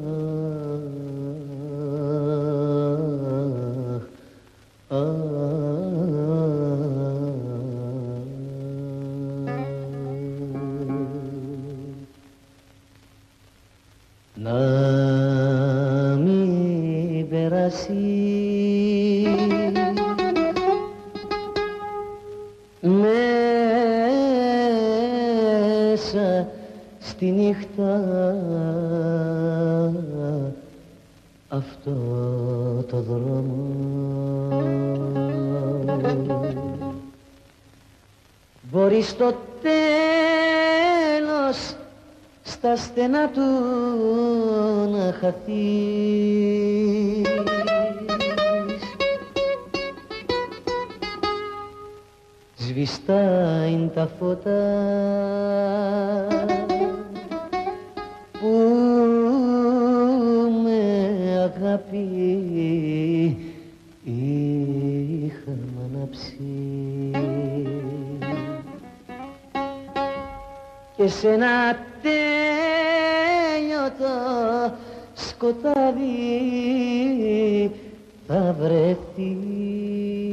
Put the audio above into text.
Να μην περάσει μέσα στη νύχτα αυτό το δρόμο. Μπορεί στο τέλος στα στενά του να χαθείς, σβηστά είναι τα φώτα που με αγάπη είχαμε ανάψει, και σε ένα τέλειωτο σκοτάδι θα βρεθεί.